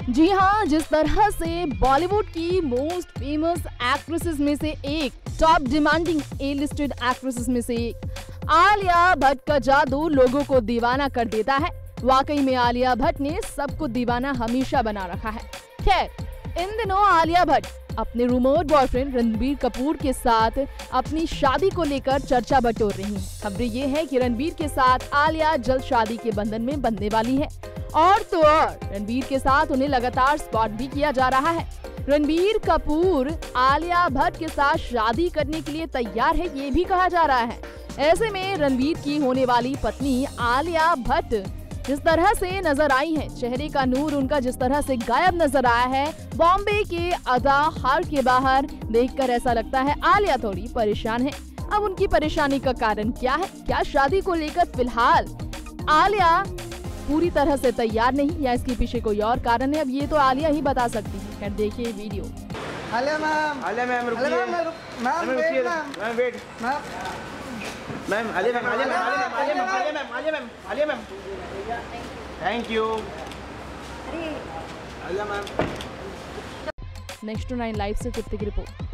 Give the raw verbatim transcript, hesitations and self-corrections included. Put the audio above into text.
जी हाँ, जिस तरह से बॉलीवुड की मोस्ट फेमस एक्ट्रेसेस में से एक, top demanding A listed actresses में से एक आलिया भट्ट का जादू लोगों को दीवाना कर देता है। वाकई में आलिया भट्ट ने सबको दीवाना हमेशा बना रखा है। खैर, इन दिनों आलिया भट्ट अपने रूमर्ड बॉयफ्रेंड रणबीर कपूर के साथ अपनी शादी को लेकर चर्चा बटोर रही हैं। खबरें ये है कि रणबीर के साथ आलिया जल्द शादी के बंधन में बंधने वाली है और तो और रणबीर के साथ उन्हें लगातार स्पॉट भी किया जा रहा है। रणबीर कपूर आलिया भट्ट के साथ शादी करने के लिए तैयार है, ये भी कहा जा रहा है। ऐसे में रणबीर की होने वाली पत्नी आलिया भट्ट जिस तरह से नजर आई है, चेहरे का नूर उनका जिस तरह से गायब नजर आया है, बॉम्बे के अदा हाल के बाहर देखकर ऐसा लगता है आलिया थोड़ी परेशान है। अब उनकी परेशानी का कारण क्या है? क्या शादी को लेकर फिलहाल आलिया पूरी तरह से तैयार नहीं या इसके पीछे कोई और कारण है? अब ये तो आलिया ही बता सकती है। खैर, देखिए video. Alia ma'am, Alia ma'am रुकिए, मैम रुकिए, ma'am wait ma'am ma'am, Alia ma'am, Alia ma'am, Alia ma'am, Alia ma'am, Alia ma'am, Alia ma'am, thank you. Alia ma'am. Next to nine live से तृप्ति की रिपोर्ट।